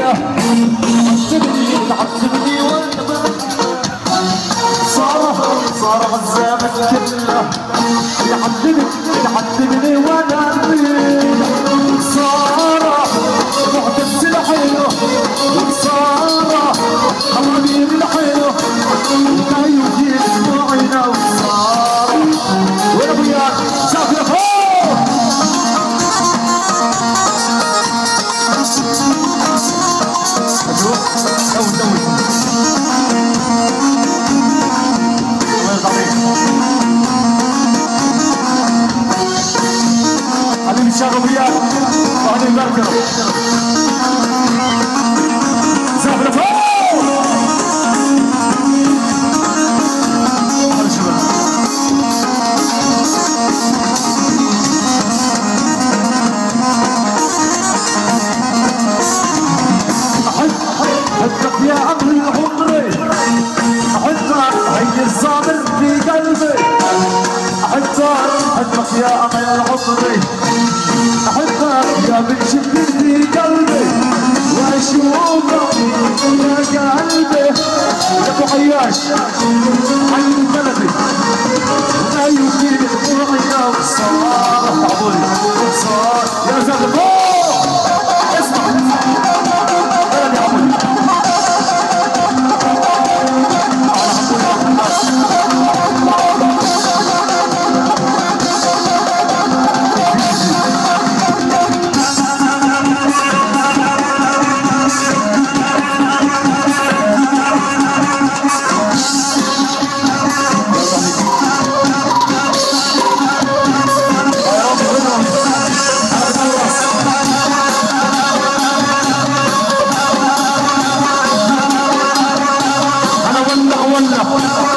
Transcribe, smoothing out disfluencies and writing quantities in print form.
كله تعذبني وانا صار عذابك كله يعذبني وانا صار معتز الحلو صار حوامير الحلو لا يجيب معنا وصار وين ابوياك شاف يا فوق علي الشغل وياك وعلي المركب سافر فوق أحبك يا عمري وعمري أحبك هي الصابر في قلبي أحبك يا عمري وعمري أحبك يا بن شبر في قلبي وأشوفك يا قلبي يا أبو عياش عين بلدي وما يمكن روحي وصار عبوري وصار يا زلمة اسمع يا عبوري والله